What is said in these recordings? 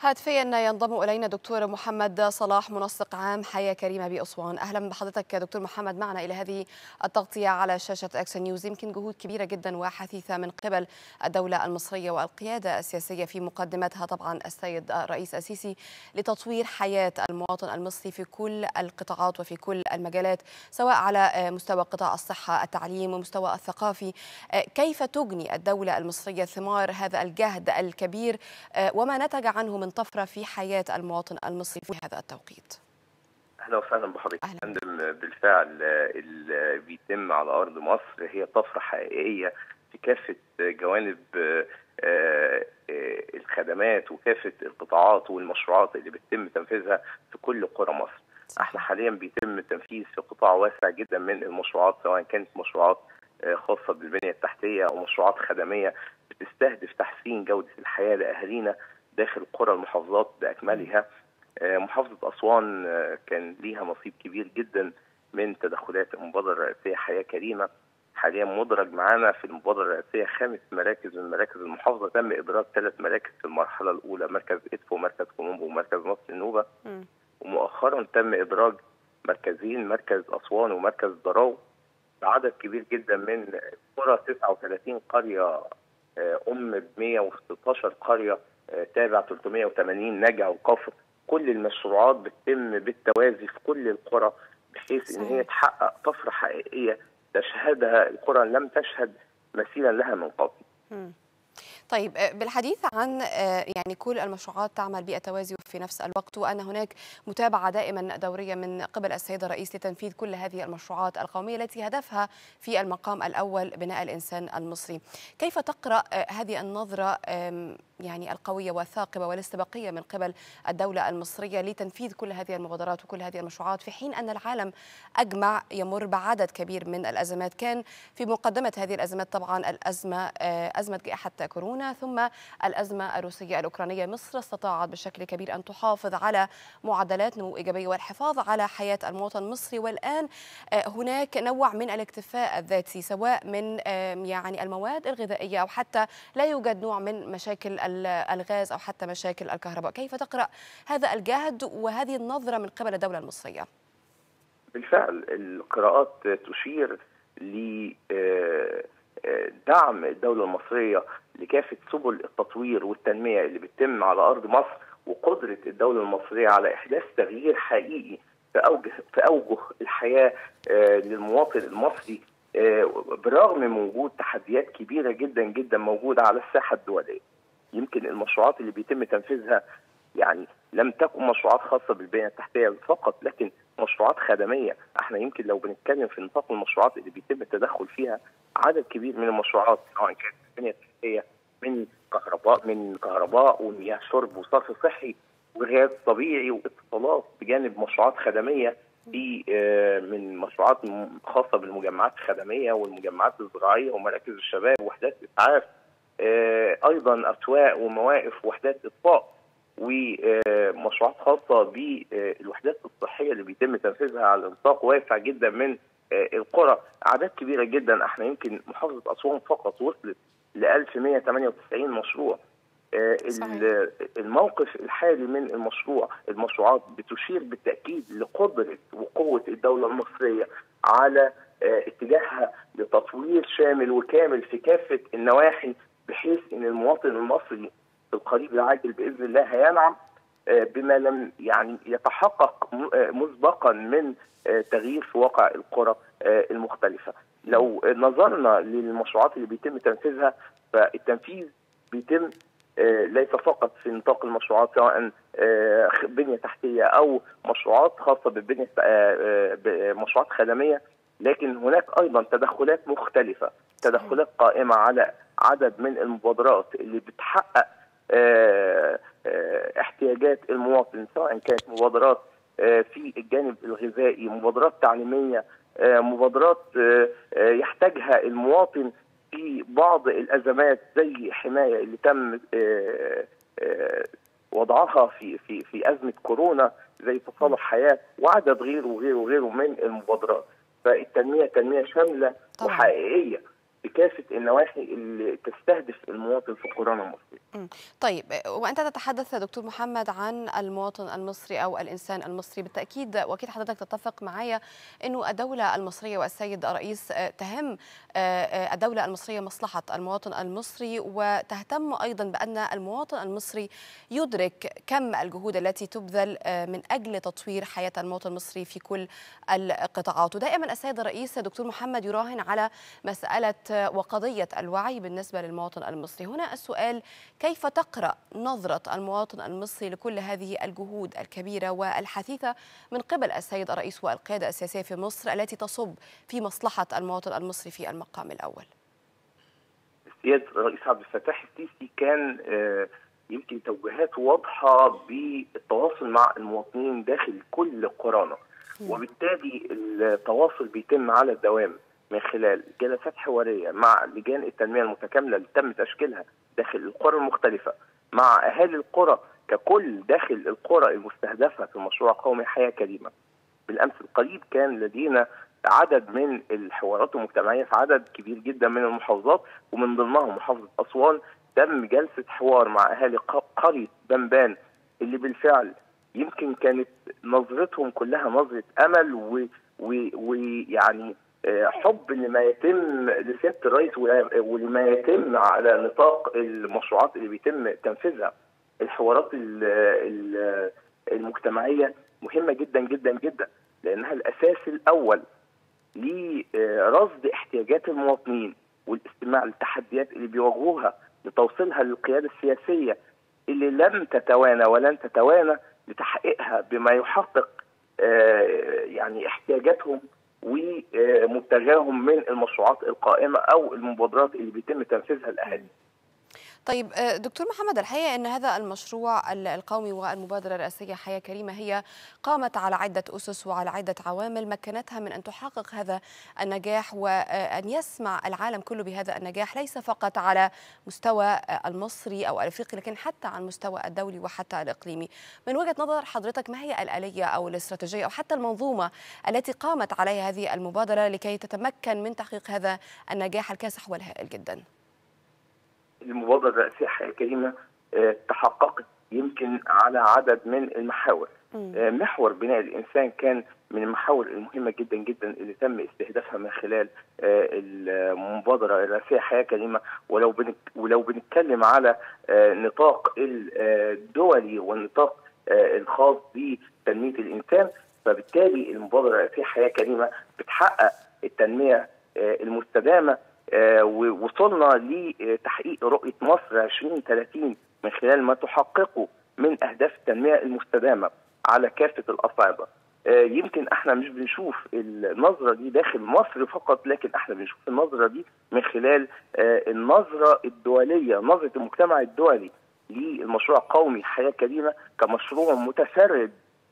هاتفيا ينضم إلينا دكتور محمد صلاح، منسق عام حياة كريمة بأسوان. أهلا بحضرتك يا دكتور محمد معنا إلى هذه التغطية على شاشة أكس نيوز. يمكن جهود كبيرة جدا وحثيثة من قبل الدولة المصرية والقيادة السياسية في مقدمتها طبعا السيد الرئيس السيسي لتطوير حياة المواطن المصري في كل القطاعات وفي كل المجالات، سواء على مستوى قطاع الصحة، التعليم ومستوى الثقافي. كيف تجني الدولة المصرية ثمار هذا الجهد الكبير وما نتج عنه من طفرة في حياة المواطن المصري في هذا التوقيت؟ اهلا وسهلا بحضرتك. بالفعل اللي بيتم على ارض مصر هي طفره حقيقيه في كافه جوانب الخدمات وكافه القطاعات والمشروعات اللي بيتم تنفيذها في كل قرى مصر. احنا حاليا بيتم التنفيذ في قطاع واسع جدا من المشروعات، سواء كانت مشروعات خاصه بالبنيه التحتيه او مشروعات خدميه بتستهدف تحسين جوده الحياه لاهالينا داخل قرى المحافظات باكملها. محافظة أسوان كان ليها نصيب كبير جدا من تدخلات المبادرة الرئاسية حياة كريمة. حاليا مدرج معانا في المبادرة الرئاسية 5 مراكز من مراكز المحافظة. تم إدراج 3 مراكز في المرحلة الأولى، مركز إدفو ومركز كومومبو ومركز نصر النوبة. ومؤخرا تم إدراج مركزين، مركز أسوان ومركز ضراو، بعدد كبير جدا من قرى، 39 قرية ب 116 قرية تابع 380 نجع وكفر. كل المشروعات بتتم بالتوازي في كل القرى بحيث ان هي تحقق طفره حقيقيه تشهدها القرى لم تشهد مثيلا لها من قبل. طيب، بالحديث عن يعني كل المشروعات تعمل بالتوازي وفي نفس الوقت، وأن هناك متابعة دائما دورية من قبل السيد الرئيس لتنفيذ كل هذه المشروعات القومية التي هدفها في المقام الأول بناء الإنسان المصري. كيف تقرأ هذه النظرة يعني القوية والثاقبة والاستباقية من قبل الدولة المصرية لتنفيذ كل هذه المبادرات وكل هذه المشروعات، في حين أن العالم أجمع يمر بعدد كبير من الأزمات؟ كان في مقدمة هذه الأزمات طبعا أزمة جائحة كورونا، ثم الأزمة الروسية الأوكرانية. مصر استطاعت بشكل كبير أن تحافظ على معدلات نمو إيجابية والحفاظ على حياة المواطن المصري، والآن هناك نوع من الاكتفاء الذاتي، سواء من يعني المواد الغذائية أو حتى لا يوجد نوع من مشاكل الغاز أو حتى مشاكل الكهرباء. كيف تقرأ هذا الجهد وهذه النظرة من قبل الدولة المصرية؟ بالفعل القراءات تشير لدعم الدولة المصرية لكافة سبل التطوير والتنمية اللي بتتم على أرض مصر، وقدرة الدولة المصرية على إحداث تغيير حقيقي في أوجه الحياة للمواطن المصري، برغم من وجود تحديات كبيرة جدا جدا موجودة على الساحة الدولية. يمكن المشروعات اللي بيتم تنفيذها يعني لم تكن مشروعات خاصة بالبنية التحتية فقط، لكن مشروعات خدمية. احنا يمكن لو بنتكلم في نطاق المشروعات اللي بيتم التدخل فيها، عدد كبير من المشروعات سواء كانت البنية التحتية من كهرباء ومياه شرب وصرف صحي وغاز طبيعي واتصالات، بجانب مشروعات خدمية في من مشروعات خاصة بالمجمعات الخدمية والمجمعات الزراعية ومراكز الشباب ووحدات إسعاف، أيضا أسواق ومواقف ووحدات إطفاء، ومشروعات خاصة بالوحدات الصحية اللي بيتم تنفيذها على نطاق واسع جدا من القرى. أعداد كبيرة جدا. احنا يمكن محافظة أسوان فقط وصلت ل 1198 مشروع. الموقف الحالي من المشروعات بتشير بالتأكيد لقدرة وقوة الدولة المصرية على اتجاهها لتطوير شامل وكامل في كافة النواحي، بحيث ان المواطن المصري في القريب العاجل باذن الله هينعم بما لم يعني يتحقق مسبقا من تغيير في واقع القرى المختلفه. لو نظرنا للمشروعات اللي بيتم تنفيذها، فالتنفيذ بيتم ليس فقط في نطاق المشروعات سواء بنيه تحتيه او مشروعات خاصه بالبنيه مشروعات خدميه، لكن هناك ايضا تدخلات مختلفه، تدخلات قائمه على عدد من المبادرات اللي بتحقق احتياجات المواطن، سواء كانت مبادرات في الجانب الغذائي، مبادرات تعليميه، مبادرات يحتاجها المواطن في بعض الازمات زي حمايه اللي تم وضعها في ازمه كورونا زي تصالح حياه، وعدد غيره وغيره وغيره من المبادرات. فالتنميه تنميه شامله وحقيقيه بكافه النواحي اللي تستهدف المواطن في قرانا المصري. طيب، وأنت تتحدث دكتور محمد عن المواطن المصري أو الإنسان المصري، بالتأكيد وأكيد حضرتك تتفق معي أنه الدولة المصرية والسيد الرئيس تهم الدولة المصرية مصلحة المواطن المصري، وتهتم أيضا بأن المواطن المصري يدرك كم الجهود التي تبذل من أجل تطوير حياة المواطن المصري في كل القطاعات. ودائما السيد الرئيس دكتور محمد يراهن على مسألة وقضية الوعي بالنسبة للمواطن المصري. هنا السؤال: كيف تقرأ نظرة المواطن المصري لكل هذه الجهود الكبيرة والحثيثة من قبل السيد الرئيس والقيادة السياسية في مصر التي تصب في مصلحة المواطن المصري في المقام الأول؟ السيد الرئيس عبد الفتاح السيسي كان يمكن توجيهات واضحة بالتواصل مع المواطنين داخل كل قرانا، وبالتالي التواصل بيتم على الدوام من خلال جلسات حوارية مع لجان التنمية المتكاملة اللي تم تشكيلها داخل القرى المختلفة، مع أهالي القرى ككل داخل القرى المستهدفة في مشروع قومي حياة كريمة. بالأمس القريب كان لدينا عدد من الحوارات المجتمعية في عدد كبير جدا من المحافظات، ومن ضمنها محافظة أسوان تم جلسة حوار مع أهالي قرية بنبان اللي بالفعل يمكن كانت نظرتهم كلها نظرة أمل ويعني حب لما يتم لسيادة الرئيس ولما يتم على نطاق المشروعات اللي بيتم تنفيذها. الحوارات المجتمعية مهمة جدا جدا جدا، لأنها الأساس الأول لرصد احتياجات المواطنين والاستماع للتحديات اللي بيواجهوها لتوصيلها للقيادة السياسية اللي لم تتوانى ولن تتوانى لتحقيقها بما يحقق يعني احتياجاتهم ومنتجاهم من المشروعات القائمة أو المبادرات اللي بيتم تنفيذها الأهالي. طيب دكتور محمد، الحقيقة أن هذا المشروع القومي والمبادرة الرئاسية حياة كريمة هي قامت على عدة أسس وعلى عدة عوامل مكنتها من أن تحقق هذا النجاح، وأن يسمع العالم كله بهذا النجاح ليس فقط على مستوى المصري أو الأفريقي، لكن حتى على المستوى الدولي وحتى الإقليمي. من وجهة نظر حضرتك، ما هي الآلية أو الاستراتيجية أو حتى المنظومة التي قامت عليها هذه المبادرة لكي تتمكن من تحقيق هذا النجاح الكاسح والهائل جدا؟ المبادرة الرئاسية حياة كريمة تحققت يمكن على عدد من المحاور. محور بناء الإنسان كان من المحاور المهمة جدا جدا اللي تم استهدافها من خلال المبادرة الرئاسية حياة كريمة. ولو بنتكلم على نطاق الدولي والنطاق الخاص بتنمية الإنسان، فبالتالي المبادرة الرئاسية حياة كريمة بتحقق التنمية المستدامة، ووصلنا لتحقيق رؤية مصر 2030 من خلال ما تحققه من أهداف التنمية المستدامة على كافة الأصعدة. يمكن احنا مش بنشوف النظرة دي داخل مصر فقط، لكن احنا بنشوف النظرة دي من خلال النظرة الدولية، نظرة المجتمع الدولي للمشروع القومي حياة كريمة كمشروع متفرد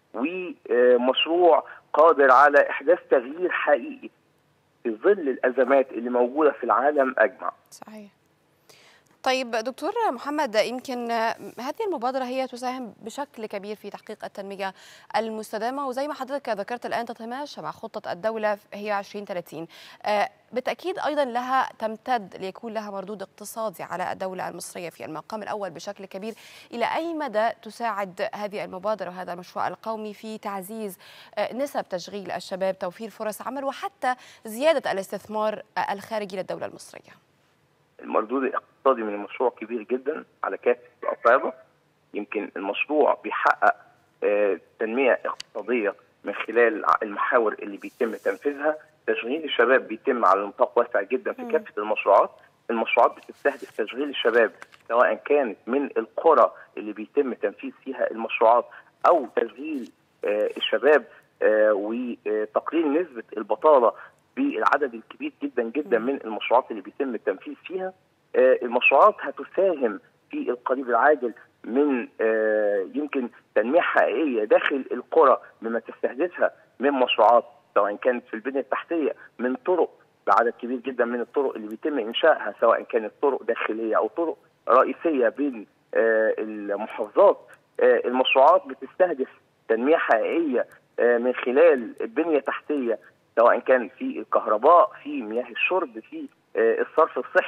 ومشروع قادر على إحداث تغيير حقيقي في ظل الأزمات اللي موجودة في العالم أجمع. صحيح. طيب دكتور محمد، يمكن هذه المبادرة هي تساهم بشكل كبير في تحقيق التنمية المستدامة، وزي ما حضرتك ذكرت الآن تتماشى مع خطة الدولة هي 2030. بالتأكيد أيضا لها تمتد ليكون لها مردود اقتصادي على الدولة المصرية في المقام الأول بشكل كبير. إلى أي مدى تساعد هذه المبادرة وهذا المشروع القومي في تعزيز نسب تشغيل الشباب، توفير فرص عمل، وحتى زيادة الاستثمار الخارجي للدولة المصرية؟ المردود الاقتصادي من المشروع كبير جدا على كافة الأصعدة. يمكن المشروع بيحقق تنمية اقتصادية من خلال المحاور اللي بيتم تنفيذها. تشغيل الشباب بيتم على نطاق واسع جدا في كافة المشروعات. المشروعات بتستهدف تشغيل الشباب سواء كانت من القرى اللي بيتم تنفيذ فيها المشروعات أو تشغيل الشباب وتقليل نسبة البطالة بالعدد الكبير جدا جدا من المشروعات اللي بيتم التنفيذ فيها. المشروعات هتساهم في القريب العاجل من يمكن تنمية حقيقية داخل القرى بما تستهدفها من مشروعات، سواء كانت في البنية التحتية من طرق بعدد كبير جدا من الطرق اللي بيتم إنشائها، سواء كانت طرق داخلية أو طرق رئيسية بين المحافظات. المشروعات بتستهدف تنمية حقيقية من خلال البنية التحتية، سواء كان في الكهرباء، في مياه الشرب، في الصرف الصحي.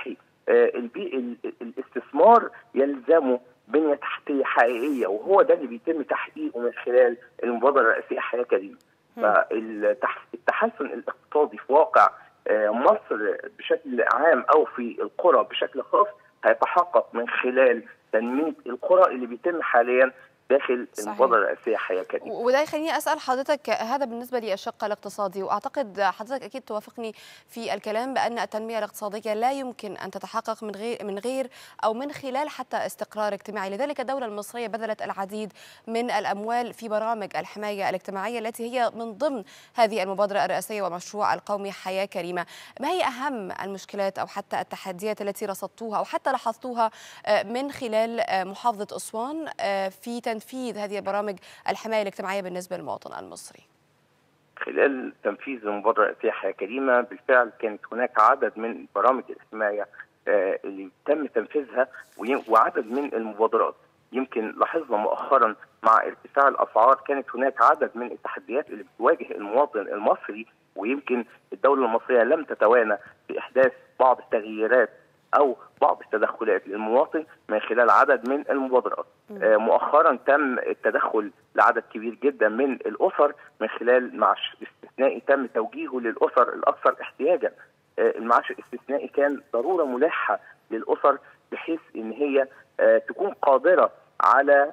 الاستثمار يلزمه بنيه تحتيه حقيقيه، وهو ده اللي بيتم تحقيقه من خلال المبادره الرئاسيه حياه كريمه. فالتحسن الاقتصادي في واقع مصر بشكل عام او في القرى بشكل خاص هيتحقق من خلال تنميه القرى اللي بيتم حاليا داخل المبادره الرئاسيه حياه كريمه. وده يخليني اسال حضرتك، هذا بالنسبه للشق الاقتصادي، واعتقد حضرتك اكيد توافقني في الكلام بان التنميه الاقتصاديه لا يمكن ان تتحقق من غير او من خلال حتى استقرار اجتماعي، لذلك الدوله المصريه بذلت العديد من الاموال في برامج الحمايه الاجتماعيه التي هي من ضمن هذه المبادره الرئاسيه والمشروع القومي حياه كريمه. ما هي اهم المشكلات او حتى التحديات التي رصدتوها او حتى لاحظتوها من خلال محافظه اسوان في تنفيذ هذه البرامج الحماية الاجتماعية بالنسبة للمواطن المصري؟ خلال تنفيذ المبادرة الرئاسية حياة كريمة بالفعل كانت هناك عدد من برامج الحماية اللي تم تنفيذها وعدد من المبادرات. يمكن لاحظنا مؤخرا مع ارتفاع الأسعار كانت هناك عدد من التحديات اللي بتواجه المواطن المصري، ويمكن الدولة المصرية لم تتوانى بإحداث بعض التغييرات أو بعض التدخلات للمواطن من خلال عدد من المبادرات. مؤخرا تم التدخل لعدد كبير جدا من الأسر من خلال معاش استثنائي تم توجيهه للأسر الأكثر احتياجا. المعاش الاستثنائي كان ضرورة ملحة للأسر بحيث إن هي تكون قادرة على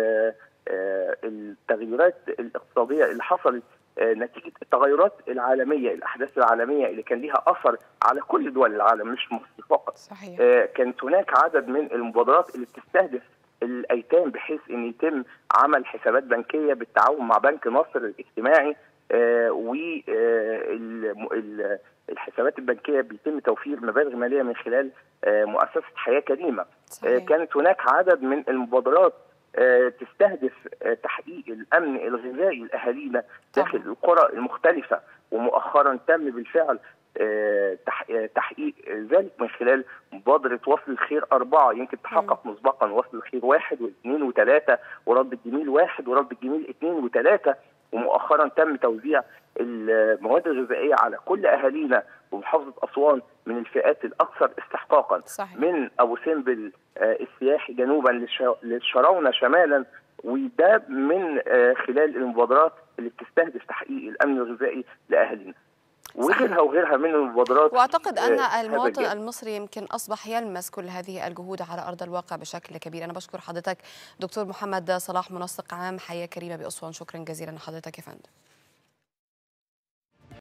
التغيرات الاقتصادية اللي حصلت نتيجة التغيرات العالمية، الأحداث العالمية اللي كان لها أثر على كل دول العالم مش مصر فقط. صحيح. كانت هناك عدد من المبادرات اللي بتستهدف الأيتام بحيث أن يتم عمل حسابات بنكية بالتعاون مع بنك مصر الاجتماعي، والحسابات البنكية بيتم توفير مبالغ مالية من خلال مؤسسة حياة كريمة. كانت هناك عدد من المبادرات تستهدف تحقيق الأمن الغذائي لأهالينا داخل القرى المختلفة، ومؤخرا تم بالفعل تحقيق ذلك من خلال مبادرة وصل الخير 4. يمكن تحقق مسبقا وصل الخير 1 و2 و3 ورد الجميل 1 ورد الجميل 2 و3، ومؤخرا تم توزيع المواد الغذائية على كل أهالينا ومحافظة أسوان من الفئات الأكثر استحقاقا. صحيح. من أبو سمبل السياحي جنوبا للشراونة شمالا، وده من خلال المبادرات اللي بتستهدف تحقيق الأمن الغذائي لأهالينا وغيرها وغيرها من المبادرات. واعتقد ان المواطن المصري يمكن اصبح يلمس كل هذه الجهود على ارض الواقع بشكل كبير. انا بشكر حضرتك دكتور محمد صلاح، منسق عام حياه كريمه باسوان، شكرا جزيلا لحضرتك يا فندم.